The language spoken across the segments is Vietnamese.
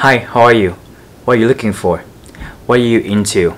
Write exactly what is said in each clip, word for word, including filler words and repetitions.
Hi, how are you? What are you looking for? What are you into?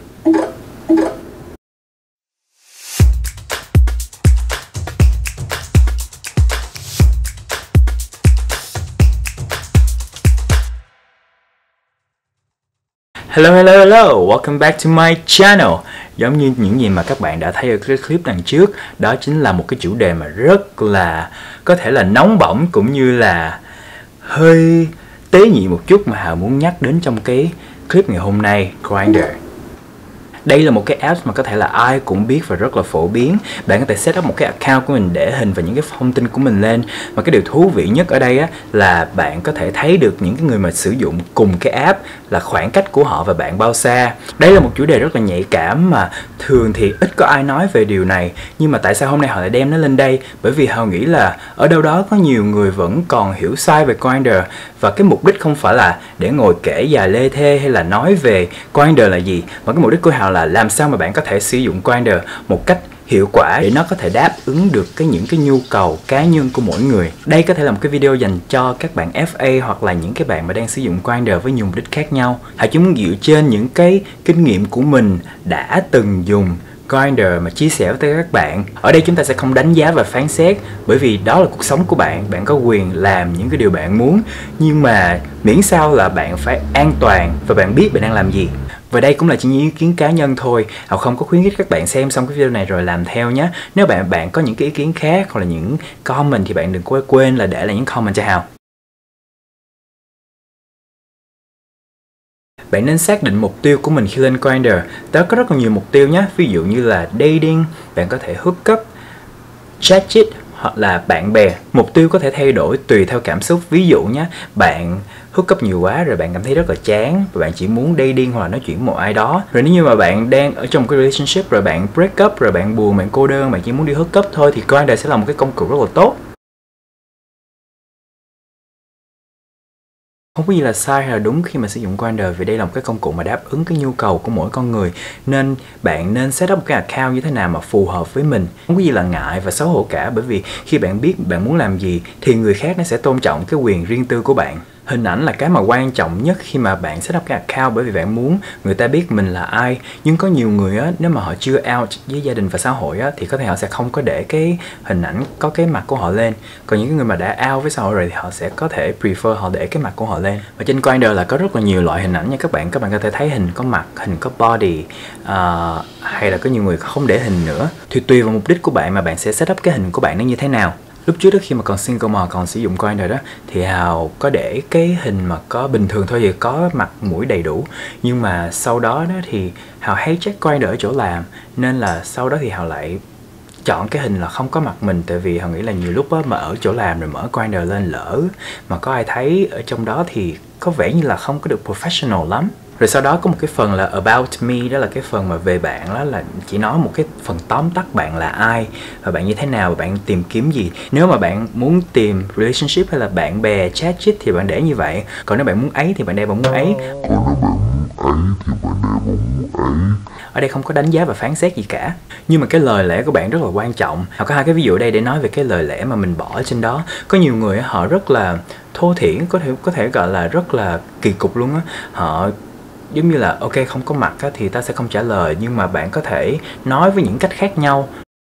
Hello, hello, hello! Welcome back to my channel! Giống như những gì mà các bạn đã thấy ở cái clip đằng trước, đó chính là một cái chủ đề mà rất là có thể là nóng bỏng cũng như là hơi tế nhị một chút mà Hào muốn nhắc đến trong cái clip ngày hôm nay, Grindr. Đây là một cái app mà có thể là ai cũng biết và rất là phổ biến. Bạn có thể set up một cái account của mình để hình và những cái thông tin của mình lên. Và cái điều thú vị nhất ở đây á, là bạn có thể thấy được những cái người mà sử dụng cùng cái app là khoảng cách của họ và bạn bao xa. Đây là một chủ đề rất là nhạy cảm mà thường thì ít có ai nói về điều này. Nhưng mà tại sao hôm nay họ lại đem nó lên đây? Bởi vì họ nghĩ là ở đâu đó có nhiều người vẫn còn hiểu sai về Grindr. Và cái mục đích không phải là để ngồi kể dài lê thê hay là nói về Grindr là gì, mà cái mục đích của Hào là làm sao mà bạn có thể sử dụng Grindr một cách hiệu quả để nó có thể đáp ứng được cái những cái nhu cầu cá nhân của mỗi người. Đây có thể là một cái video dành cho các bạn ép a hoặc là những cái bạn mà đang sử dụng Grindr với nhiều mục đích khác nhau. Hãy chúng dựa trên những cái kinh nghiệm của mình đã từng dùng Grindr mà chia sẻ với các bạn. Ở đây chúng ta sẽ không đánh giá và phán xét, bởi vì đó là cuộc sống của bạn, bạn có quyền làm những cái điều bạn muốn, nhưng mà miễn sao là bạn phải an toàn và bạn biết bạn đang làm gì. Và đây cũng là chỉ những ý kiến cá nhân thôi. Hào không có khuyến khích các bạn xem xong cái video này rồi làm theo nhé. Nếu bạn bạn có những cái ý kiến khác hoặc là những comment thì bạn đừng có quên là để lại những comment cho Hào. Bạn nên xác định mục tiêu của mình khi lên Grindr. Đó có rất là nhiều mục tiêu nhé. Ví dụ như là dating, bạn có thể hook up, chat chit hoặc là bạn bè. Mục tiêu có thể thay đổi tùy theo cảm xúc. Ví dụ nhé, bạn hook up nhiều quá rồi bạn cảm thấy rất là chán và bạn chỉ muốn dating hoặc là nói chuyện với một ai đó. Rồi nếu như mà bạn đang ở trong một cái relationship rồi bạn break up, rồi bạn buồn, bạn cô đơn, bạn chỉ muốn đi hook up thôi, thì Grindr sẽ là một cái công cụ rất là tốt. Không có gì là sai hay là đúng khi mà sử dụng Grindr, vì đây là một cái công cụ mà đáp ứng cái nhu cầu của mỗi con người. Nên bạn nên set up một cái account như thế nào mà phù hợp với mình. Không có gì là ngại và xấu hổ cả, bởi vì khi bạn biết bạn muốn làm gì thì người khác nó sẽ tôn trọng cái quyền riêng tư của bạn. Hình ảnh là cái mà quan trọng nhất khi mà bạn set up cái account, bởi vì bạn muốn người ta biết mình là ai. Nhưng có nhiều người á, nếu mà họ chưa out với gia đình và xã hội á, thì có thể họ sẽ không có để cái hình ảnh có cái mặt của họ lên. Còn những người mà đã out với xã hội rồi thì họ sẽ có thể prefer họ để cái mặt của họ lên. Và trên Grindr là có rất là nhiều loại hình ảnh nha các bạn. Các bạn có thể thấy hình có mặt, hình có body, uh, hay là có nhiều người không để hình nữa. Thì tùy vào mục đích của bạn mà bạn sẽ set up cái hình của bạn nó như thế nào. Lúc trước đó, khi mà còn single mà còn sử dụng Grindr đó, thì Hào có để cái hình mà có bình thường thôi, thì có mặt mũi đầy đủ. Nhưng mà sau đó đó thì Hào hay check Grindr ở chỗ làm, nên là sau đó thì Hào lại chọn cái hình là không có mặt mình. Tại vì Hào nghĩ là nhiều lúc á, mà ở chỗ làm rồi mở Grindr lên, lỡ mà có ai thấy ở trong đó thì có vẻ như là không có được professional lắm. Rồi sau đó có một cái phần là About Me, đó là cái phần mà về bạn, đó là chỉ nói một cái phần tóm tắt bạn là ai và bạn như thế nào và bạn tìm kiếm gì. Nếu mà bạn muốn tìm relationship hay là bạn bè, chat chit thì bạn để như vậy. Còn nếu bạn muốn ấy thì bạn để bạn muốn ấy. Còn nếu bạn muốn ấy thì bạn để bạn muốn ấy. Ở đây không có đánh giá và phán xét gì cả. Nhưng mà cái lời lẽ của bạn rất là quan trọng. Họ có hai cái ví dụ ở đây để nói về cái lời lẽ mà mình bỏ trên đó. Có nhiều người họ rất là thô thiển, có thể có thể gọi là rất là kỳ cục luôn á. Họ giống như là ok, không có mặt á, thì ta sẽ không trả lời, nhưng mà bạn có thể nói với những cách khác nhau.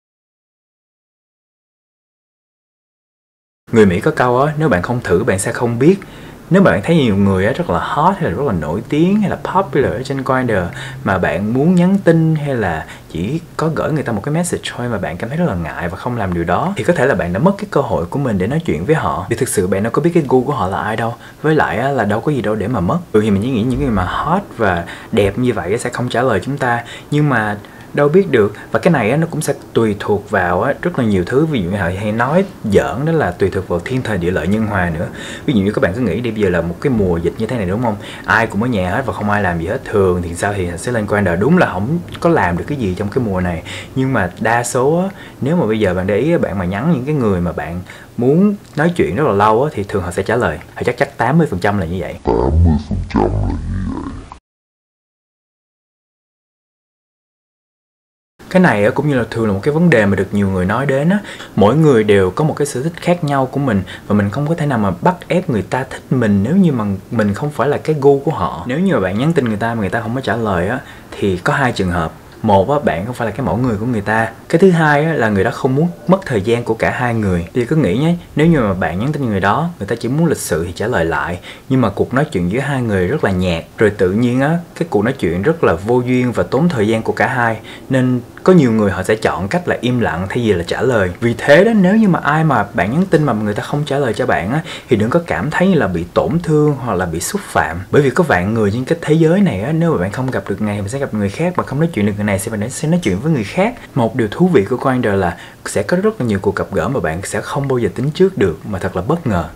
Người Mỹ có câu á, nếu bạn không thử bạn sẽ không biết. Nếu bạn thấy nhiều người á, rất là hot hay là rất là nổi tiếng hay là popular ở trên Grindr, mà bạn muốn nhắn tin hay là chỉ có gửi người ta một cái message thôi mà bạn cảm thấy rất là ngại và không làm điều đó, thì có thể là bạn đã mất cái cơ hội của mình để nói chuyện với họ. Vì thực sự bạn đâu có biết cái gu của họ là ai đâu. Với lại á, là đâu có gì đâu để mà mất. Bởi vì mình chỉ nghĩ những người mà hot và đẹp như vậy sẽ không trả lời chúng ta. Nhưng mà đâu biết được. Và cái này á, nó cũng sẽ tùy thuộc vào á, rất là nhiều thứ. Ví dụ như họ hay nói giỡn đó là tùy thuộc vào thiên thời địa lợi nhân hòa nữa. Ví dụ như các bạn cứ nghĩ đi, bây giờ là một cái mùa dịch như thế này đúng không, ai cũng ở nhà hết và không ai làm gì hết. Thường thì sao thì sẽ lên Grindr, đúng là không có làm được cái gì trong cái mùa này. Nhưng mà đa số á, nếu mà bây giờ bạn để ý, bạn mà nhắn những cái người mà bạn muốn nói chuyện rất là lâu á, thì thường họ sẽ trả lời. Họ chắc chắc tám mươi phần trăm là như vậy. tám mươi phần trăm là như vậy. Cái này cũng như là thường là một cái vấn đề mà được nhiều người nói đến á. Mỗi người đều có một cái sở thích khác nhau của mình, và mình không có thể nào mà bắt ép người ta thích mình nếu như mà mình không phải là cái gu của họ. Nếu như mà bạn nhắn tin người ta mà người ta không có trả lời á, thì có hai trường hợp. Một á, bạn không phải là cái mẫu người của người ta. Cái thứ hai á, là người đó không muốn mất thời gian của cả hai người. Thì cứ nghĩ nhé, nếu như mà bạn nhắn tin người đó, người ta chỉ muốn lịch sự thì trả lời lại, nhưng mà cuộc nói chuyện giữa hai người rất là nhạt, rồi tự nhiên á, cái cuộc nói chuyện rất là vô duyên và tốn thời gian của cả hai. Nên có nhiều người họ sẽ chọn cách là im lặng thay vì là trả lời. Vì thế đó, nếu như mà ai mà bạn nhắn tin mà người ta không trả lời cho bạn á, thì đừng có cảm thấy như là bị tổn thương hoặc là bị xúc phạm. Bởi vì có vạn người trên cái thế giới này á, nếu mà bạn không gặp được người này, mình sẽ gặp người khác, mà không nói chuyện được người này sẽ bạn sẽ nói chuyện với người khác. Một điều thú vị của Grindr là sẽ có rất là nhiều cuộc gặp gỡ mà bạn sẽ không bao giờ tính trước được, mà thật là bất ngờ.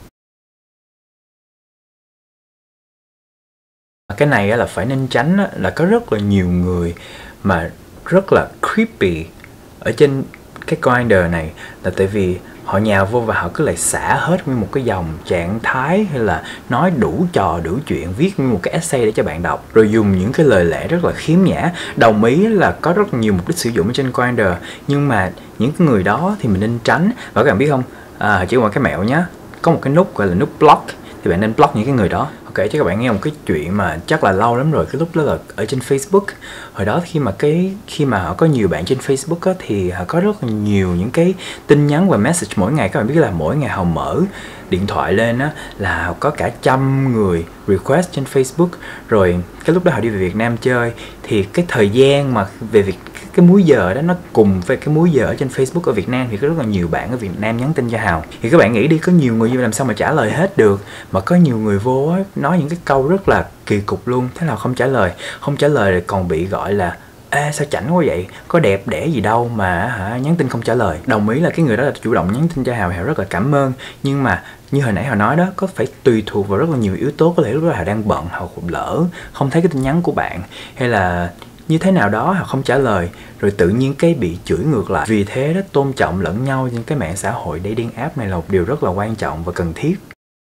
Cái này là phải nên tránh á, là có rất là nhiều người mà rất là creepy ở trên cái Grindr này, là tại vì họ nhào vô và họ cứ lại xả hết nguyên một cái dòng trạng thái, hay là nói đủ trò đủ chuyện, viết nguyên một cái essay để cho bạn đọc, rồi dùng những cái lời lẽ rất là khiếm nhã. Đồng ý là có rất nhiều mục đích sử dụng ở trên Grindr, nhưng mà những cái người đó thì mình nên tránh. Và các bạn biết không, à, chỉ một cái mẹo nhé, có một cái nút gọi là nút block, thì bạn nên block những cái người đó. Kể cho các bạn nghe một cái chuyện mà chắc là lâu lắm rồi. Cái lúc đó là ở trên Facebook. Hồi đó khi mà cái khi mà họ có nhiều bạn trên Facebook á, thì họ có rất là nhiều những cái tin nhắn và message mỗi ngày. Các bạn biết là mỗi ngày họ mở điện thoại lên á, là có cả trăm người request trên Facebook. Rồi cái lúc đó họ đi về Việt Nam chơi, thì cái thời gian mà về việc cái múi giờ đó nó cùng với cái múi giờ ở trên Facebook ở Việt Nam, thì có rất là nhiều bạn ở Việt Nam nhắn tin cho Hào. Thì các bạn nghĩ đi, có nhiều người như làm sao mà trả lời hết được, mà có nhiều người vô á, nói những cái câu rất là kỳ cục luôn. Thế nào không trả lời, không trả lời còn bị gọi là ê sao chảnh quá vậy, có đẹp đẽ gì đâu mà hả nhắn tin không trả lời. Đồng ý là cái người đó là chủ động nhắn tin cho Hào, Hào rất là cảm ơn, nhưng mà như hồi nãy Hào nói đó, có phải tùy thuộc vào rất là nhiều yếu tố. Có thể lúc đó Hào đang bận, Hào lỡ không thấy cái tin nhắn của bạn, hay là như thế nào đó Hào không trả lời, rồi tự nhiên cái bị chửi ngược lại. Vì thế đó, tôn trọng lẫn nhau trên cái mạng xã hội dating app này là một điều rất là quan trọng và cần thiết.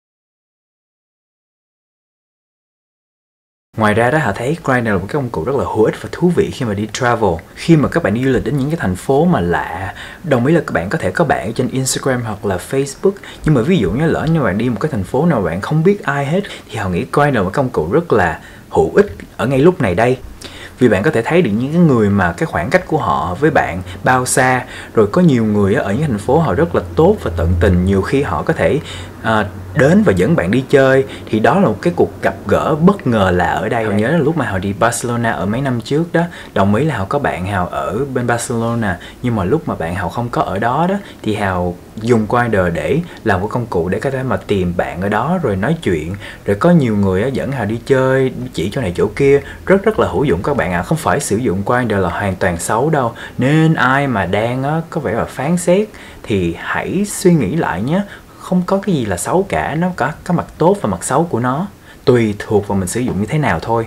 Ngoài ra đó, họ thấy Grindr là một cái công cụ rất là hữu ích và thú vị khi mà đi travel. Khi mà các bạn đi du lịch đến những cái thành phố mà lạ, đồng ý là các bạn có thể có bạn trên Instagram hoặc là Facebook, nhưng mà ví dụ như lỡ như bạn đi một cái thành phố nào bạn không biết ai hết, thì họ nghĩ Grindr là một công cụ rất là hữu ích ở ngay lúc này đây. Vì bạn có thể thấy được những cái người mà cái khoảng cách của họ với bạn bao xa. Rồi có nhiều người ở những thành phố họ rất là tốt và tận tình, nhiều khi họ có thể à, đến và dẫn bạn đi chơi. Thì đó là một cái cuộc gặp gỡ bất ngờ lạ ở đây. Họ nhớ là lúc mà họ đi Barcelona ở mấy năm trước đó, đồng ý là họ có bạn Hào ở bên Barcelona, nhưng mà lúc mà bạn Hào không có ở đó đó, thì Hào dùng Grindr để làm một công cụ để có thể mà tìm bạn ở đó rồi nói chuyện. Rồi có nhiều người dẫn Hào đi chơi, chỉ chỗ này chỗ kia, rất rất là hữu dụng các bạn ạ. À, không phải sử dụng Grindr là hoàn toàn xấu đâu, nên ai mà đang có vẻ là phán xét thì hãy suy nghĩ lại nhé. Không có cái gì là xấu cả, nó có cái mặt tốt và mặt xấu của nó, tùy thuộc vào mình sử dụng như thế nào thôi.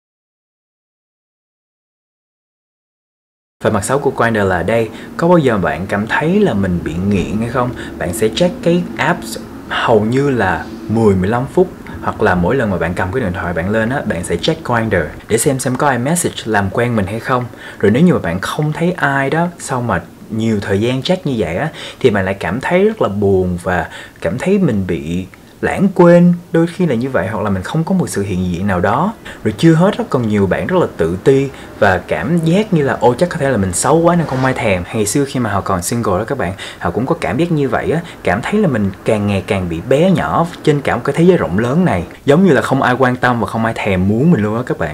Và mặt xấu của Grindr là đây, có bao giờ bạn cảm thấy là mình bị nghiện hay không? Bạn sẽ check cái app hầu như là mười đến mười lăm phút, hoặc là mỗi lần mà bạn cầm cái điện thoại bạn lên á, bạn sẽ check Grindr để xem xem có ai message làm quen mình hay không. Rồi nếu như mà bạn không thấy ai đó sau mà nhiều thời gian check như vậy á, thì bạn lại cảm thấy rất là buồn và cảm thấy mình bị lãng quên, đôi khi là như vậy, hoặc là mình không có một sự hiện diện nào đó. Rồi chưa hết đó, còn nhiều bạn rất là tự ti và cảm giác như là ôi chắc có thể là mình xấu quá nên không ai thèm. Ngày xưa khi mà họ còn single đó các bạn, họ cũng có cảm giác như vậy á, cảm thấy là mình càng ngày càng bị bé nhỏ trên cả một cái thế giới rộng lớn này, giống như là không ai quan tâm và không ai thèm muốn mình luôn á các bạn.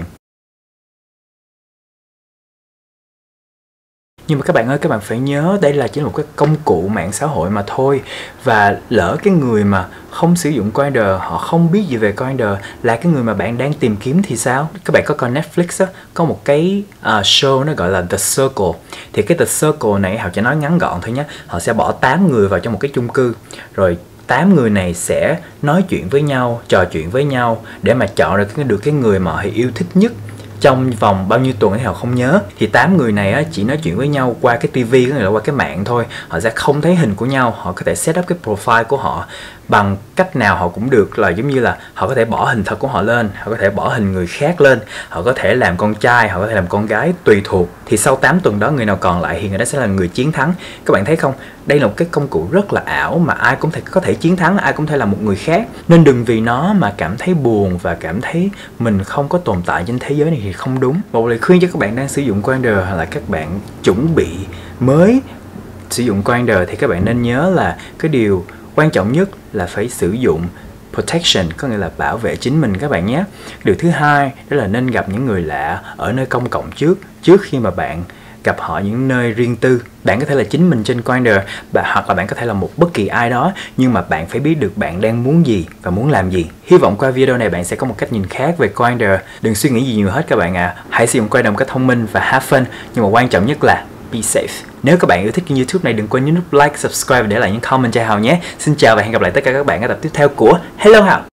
Nhưng mà các bạn ơi, các bạn phải nhớ đây là chỉ là một cái công cụ mạng xã hội mà thôi. Và lỡ cái người mà không sử dụng Grindr, họ không biết gì về Grindr, là cái người mà bạn đang tìm kiếm thì sao? Các bạn có coi Netflix á, có một cái uh, show nó gọi là The Circle. Thì cái The Circle này, họ chỉ nói ngắn gọn thôi nhé. Họ sẽ bỏ tám người vào trong một cái chung cư, rồi tám người này sẽ nói chuyện với nhau, trò chuyện với nhau để mà chọn ra được cái người mà họ yêu thích nhất trong vòng bao nhiêu tuần thì họ không nhớ. Thì tám người này á, chỉ nói chuyện với nhau qua cái tivi, có nghĩa là qua cái mạng thôi. Họ sẽ không thấy hình của nhau. Họ có thể set up cái profile của họ bằng cách nào họ cũng được, là giống như là họ có thể bỏ hình thật của họ lên, họ có thể bỏ hình người khác lên, họ có thể làm con trai, họ có thể làm con gái, tùy thuộc. Thì sau tám tuần đó, người nào còn lại thì người đó sẽ là người chiến thắng. Các bạn thấy không? Đây là một cái công cụ rất là ảo mà ai cũng thể có thể chiến thắng, ai cũng thể là một người khác. Nên đừng vì nó mà cảm thấy buồn và cảm thấy mình không có tồn tại trên thế giới này thì không đúng. Một lời khuyên cho các bạn đang sử dụng Grindr hoặc là các bạn chuẩn bị mới sử dụng Grindr thì các bạn nên nhớ là cái điều quan trọng nhất là phải sử dụng protection, có nghĩa là bảo vệ chính mình các bạn nhé. Điều thứ hai đó là nên gặp những người lạ ở nơi công cộng trước, trước khi mà bạn gặp họ những nơi riêng tư. Bạn có thể là chính mình trên Grindr, hoặc là bạn có thể là một bất kỳ ai đó, nhưng mà bạn phải biết được bạn đang muốn gì và muốn làm gì. Hy vọng qua video này bạn sẽ có một cách nhìn khác về Grindr. Đừng suy nghĩ gì nhiều hết các bạn ạ. À. Hãy sử dụng Grindr một cách thông minh và have fun, nhưng mà quan trọng nhất là be safe. Nếu các bạn yêu thích kênh YouTube này, đừng quên nhấn nút like, subscribe và để lại những comment cho Hào nhé. Xin chào và hẹn gặp lại tất cả các bạn ở tập tiếp theo của Hello Hào.